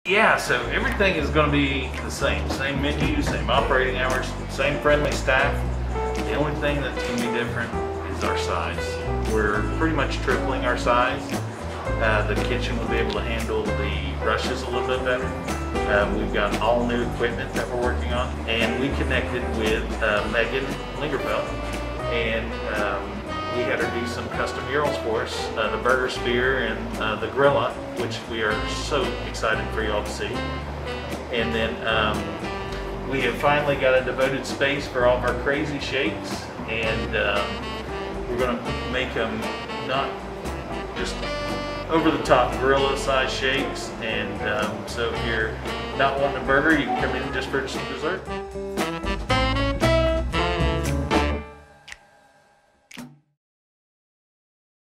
Yeah, so everything is going to be the same menu, same operating hours, same friendly staff. The only thing that's going to be different is our size. We're pretty much tripling our size. The kitchen will be able to handle the rushes a little bit better. We've got all new equipment that we're working on, and we connected with Megan Lingerfeld, and we had her do some custom murals for us, the Burger Spear and the Grilla, which we are so excited for y'all to see. And then we have finally got a devoted space for all of our crazy shakes, and we're going to make them not just over-the-top gorilla size shakes, and so if you're not wanting a burger, you can come in just for some dessert.